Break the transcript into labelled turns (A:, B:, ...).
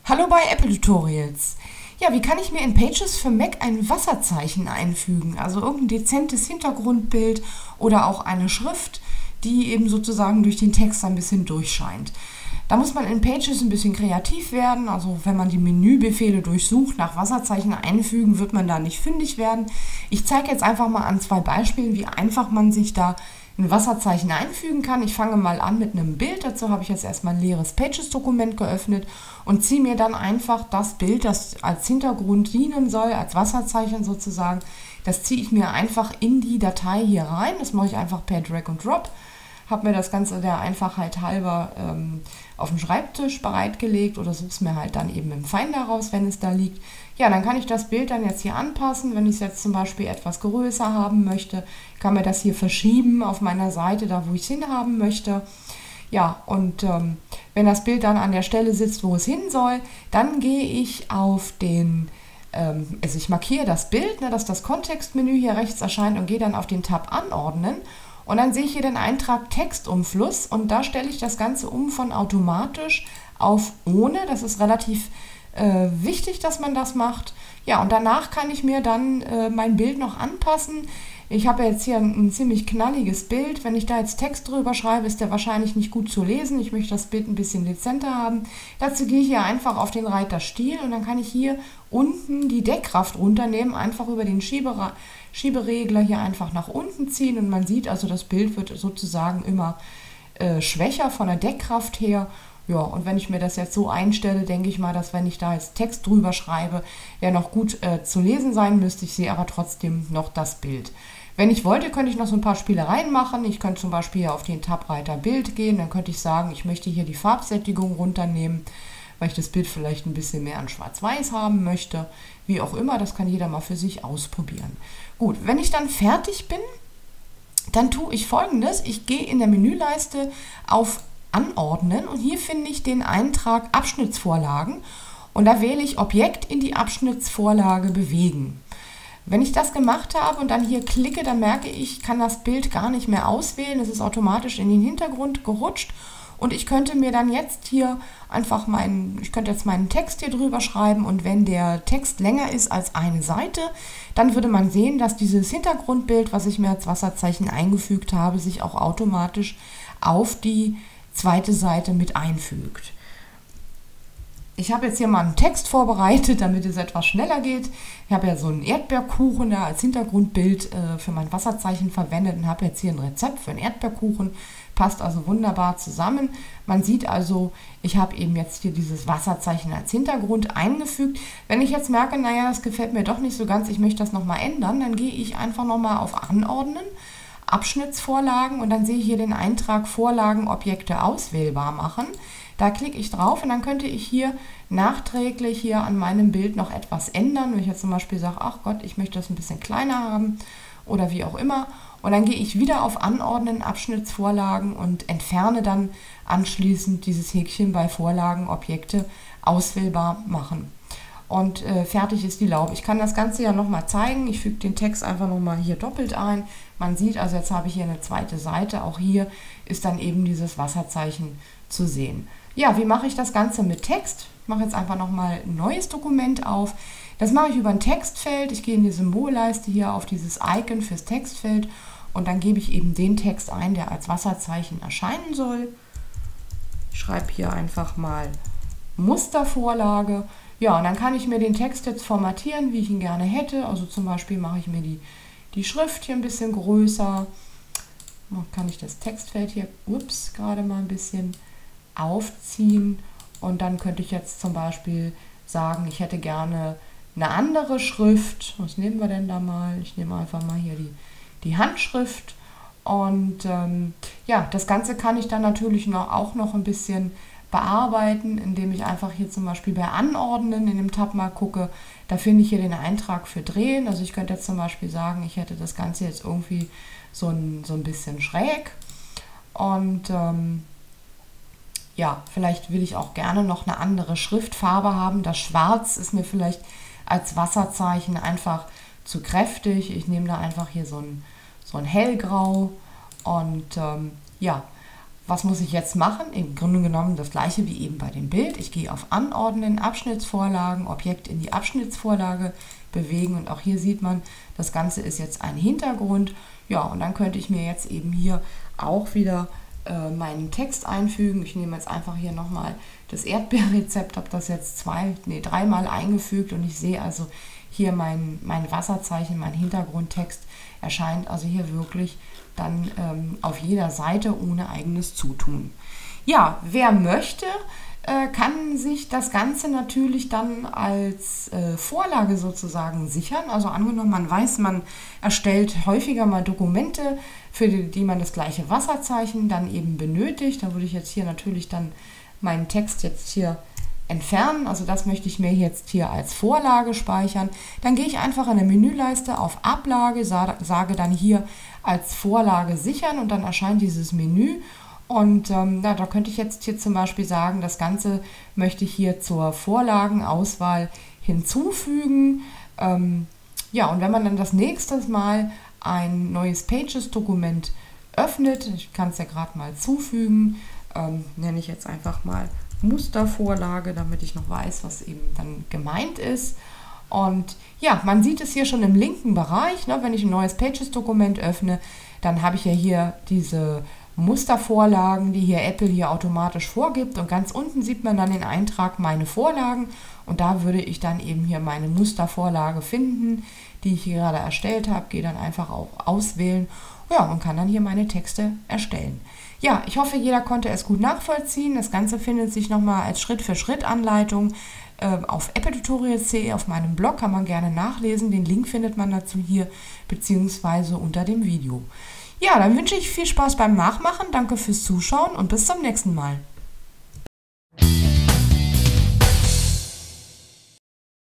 A: Hallo bei Apple Tutorials. Ja, wie kann ich mir in Pages für Mac ein Wasserzeichen einfügen? Also irgendein dezentes Hintergrundbild oder auch eine Schrift, die eben sozusagen durch den Text ein bisschen durchscheint. Da muss man in Pages ein bisschen kreativ werden. Also wenn man die Menübefehle durchsucht, nach Wasserzeichen einfügen, wird man da nicht fündig werden. Ich zeige jetzt einfach mal an zwei Beispielen, wie einfach man sich da ein Wasserzeichen einfügen kann. Ich fange mal an mit einem Bild. Dazu habe ich jetzt erstmal ein leeres Pages-Dokument geöffnet und ziehe mir dann einfach das Bild, das als Hintergrund dienen soll, als Wasserzeichen sozusagen. Das ziehe ich mir einfach in die Datei hier rein. Das mache ich einfach per Drag and Drop. Habe mir das Ganze der Einfachheit halber auf dem Schreibtisch bereitgelegt oder suche es mir halt dann eben im Finder raus, wenn es da liegt. Ja, dann kann ich das Bild dann jetzt hier anpassen. Wenn ich es jetzt zum Beispiel etwas größer haben möchte, kann mir das hier verschieben auf meiner Seite, da wo ich es hinhaben möchte. Ja, und wenn das Bild dann an der Stelle sitzt, wo es hin soll, dann gehe ich auf den, also ich markiere das Bild, dass das Kontextmenü hier rechts erscheint und gehe dann auf den Tab Anordnen. Und dann sehe ich hier den Eintrag Textumfluss und da stelle ich das Ganze um von automatisch auf ohne. Das ist relativ wichtig, dass man das macht. Ja, und danach kann ich mir dann mein Bild noch anpassen. Ich habe jetzt hier ein ziemlich knalliges Bild. Wenn ich da jetzt Text drüber schreibe, ist der wahrscheinlich nicht gut zu lesen. Ich möchte das Bild ein bisschen dezenter haben. Dazu gehe ich hier einfach auf den Reiter Stil und dann kann ich hier unten die Deckkraft runternehmen, einfach über den Schieberegler hier einfach nach unten ziehen und man sieht also, das Bild wird sozusagen immer schwächer von der Deckkraft her. Ja, und wenn ich mir das jetzt so einstelle, denke ich mal, dass wenn ich da jetzt Text drüber schreibe, der noch gut zu lesen sein müsste. Ich sehe aber trotzdem noch das Bild. Wenn ich wollte, könnte ich noch so ein paar Spielereien machen. Ich könnte zum Beispiel hier auf den Tab-Reiter Bild gehen. Dann könnte ich sagen, ich möchte hier die Farbsättigung runternehmen, weil ich das Bild vielleicht ein bisschen mehr an Schwarz-Weiß haben möchte. Wie auch immer, das kann jeder mal für sich ausprobieren. Gut, wenn ich dann fertig bin, dann tue ich Folgendes. Ich gehe in der Menüleiste auf Anordnen und hier finde ich den Eintrag Abschnittsvorlagen und da wähle ich Objekt in die Abschnittsvorlage bewegen. Wenn ich das gemacht habe und dann hier klicke, dann merke ich, kann das Bild gar nicht mehr auswählen. Es ist automatisch in den Hintergrund gerutscht und ich könnte mir dann jetzt hier einfach ich könnte jetzt meinen Text hier drüber schreiben und wenn der Text länger ist als eine Seite, dann würde man sehen, dass dieses Hintergrundbild, was ich mir als Wasserzeichen eingefügt habe, sich auch automatisch auf die zweite Seite mit einfügt. Ich habe jetzt hier mal einen Text vorbereitet, damit es etwas schneller geht. Ich habe ja so einen Erdbeerkuchen da als Hintergrundbild für mein Wasserzeichen verwendet und habe jetzt hier ein Rezept für einen Erdbeerkuchen. Passt also wunderbar zusammen. Man sieht also, ich habe eben jetzt hier dieses Wasserzeichen als Hintergrund eingefügt. Wenn ich jetzt merke, naja, das gefällt mir doch nicht so ganz, ich möchte das nochmal ändern, dann gehe ich einfach nochmal auf Anordnen, Abschnittsvorlagen und dann sehe ich hier den Eintrag Vorlagen, Objekte auswählbar machen. Da klicke ich drauf und dann könnte ich hier nachträglich hier an meinem Bild noch etwas ändern. Wenn ich jetzt zum Beispiel sage, ach Gott, ich möchte das ein bisschen kleiner haben oder wie auch immer. Und dann gehe ich wieder auf Anordnen, Abschnittsvorlagen und entferne dann anschließend dieses Häkchen bei Vorlagen, Objekte auswählbar machen. Und fertig ist die Laube. Ich kann das Ganze ja nochmal zeigen. Ich füge den Text einfach nochmal hier doppelt ein. Man sieht also, jetzt habe ich hier eine zweite Seite. Auch hier ist dann eben dieses Wasserzeichen zu sehen. Ja, wie mache ich das Ganze mit Text? Ich mache jetzt einfach nochmal ein neues Dokument auf. Das mache ich über ein Textfeld. Ich gehe in die Symbolleiste hier auf dieses Icon fürs Textfeld und dann gebe ich eben den Text ein, der als Wasserzeichen erscheinen soll. Ich schreibe hier einfach mal Mustervorlage. Ja, und dann kann ich mir den Text jetzt formatieren, wie ich ihn gerne hätte. Also zum Beispiel mache ich mir die Schrift hier ein bisschen größer. Dann kann ich das Textfeld hier, gerade mal ein bisschen aufziehen. Und dann könnte ich jetzt zum Beispiel sagen, ich hätte gerne eine andere Schrift. Was nehmen wir denn da mal? Ich nehme einfach mal hier die Handschrift. Und ja, das Ganze kann ich dann natürlich auch noch ein bisschen bearbeiten, indem ich einfach hier zum Beispiel bei Anordnen in dem Tab mal gucke. Da finde ich hier den Eintrag für Drehen. Also ich könnte jetzt zum Beispiel sagen, ich hätte das Ganze jetzt irgendwie so ein bisschen schräg. Und ja, vielleicht will ich auch gerne noch eine andere Schriftfarbe haben. Das Schwarz ist mir vielleicht als Wasserzeichen einfach zu kräftig. Ich nehme da einfach hier so ein Hellgrau und ja, Was muss ich jetzt machen? Im Grunde genommen das gleiche wie eben bei dem Bild. Ich gehe auf Anordnen, Abschnittsvorlagen, Objekt in die Abschnittsvorlage bewegen und auch hier sieht man, das Ganze ist jetzt ein Hintergrund. Ja, und dann könnte ich mir jetzt eben hier auch wieder meinen Text einfügen. Ich nehme jetzt einfach hier nochmal das Erdbeerrezept, habe das jetzt dreimal eingefügt und ich sehe also hier mein Wasserzeichen, mein Hintergrundtext erscheint also hier wirklich dann auf jeder Seite ohne eigenes Zutun. Ja, wer möchte, kann sich das Ganze natürlich dann als Vorlage sozusagen sichern. Also angenommen, man weiß, man erstellt häufiger mal Dokumente, für die man das gleiche Wasserzeichen dann eben benötigt. Da würde ich jetzt hier natürlich dann meinen Text jetzt hier entfernen. Also das möchte ich mir jetzt hier als Vorlage speichern. Dann gehe ich einfach in der Menüleiste auf Ablage, sage dann hier als Vorlage sichern und dann erscheint dieses Menü. Und da könnte ich jetzt hier zum Beispiel sagen, das Ganze möchte ich hier zur Vorlagenauswahl hinzufügen. Ja, und wenn man dann das nächste Mal ein neues Pages-Dokument öffnet, ich kann es ja gerade mal zufügen, nenne ich jetzt einfach mal Mustervorlage, damit ich noch weiß, was eben dann gemeint ist. Und ja, man sieht es hier schon im linken Bereich, ne, wenn ich ein neues Pages-Dokument öffne, dann habe ich ja hier diese Mustervorlagen, die hier Apple hier automatisch vorgibt und ganz unten sieht man dann den Eintrag meine Vorlagen und da würde ich dann eben hier meine Mustervorlage finden, die ich hier gerade erstellt habe, gehe dann einfach auf Auswählen, ja, und kann dann hier meine Texte erstellen. Ja, ich hoffe, jeder konnte es gut nachvollziehen. Das Ganze findet sich nochmal als Schritt-für-Schritt-Anleitung auf appletutorials.de auf meinem Blog, kann man gerne nachlesen. Den Link findet man dazu hier beziehungsweise unter dem Video. Ja, dann wünsche ich viel Spaß beim Nachmachen. Danke fürs Zuschauen und bis zum nächsten Mal.